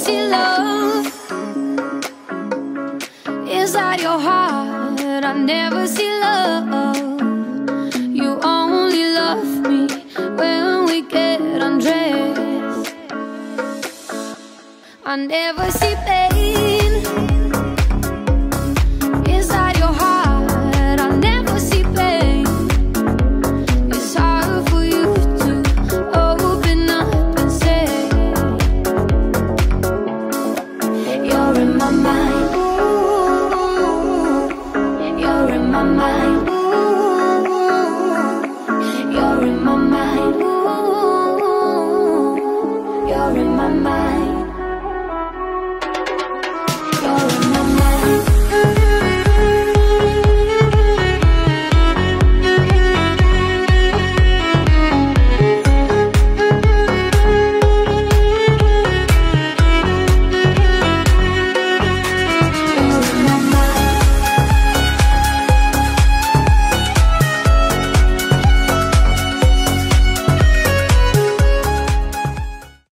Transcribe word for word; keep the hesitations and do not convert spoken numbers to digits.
see love inside your heart. I never see love. You only love me when we get undressed. I never see bed.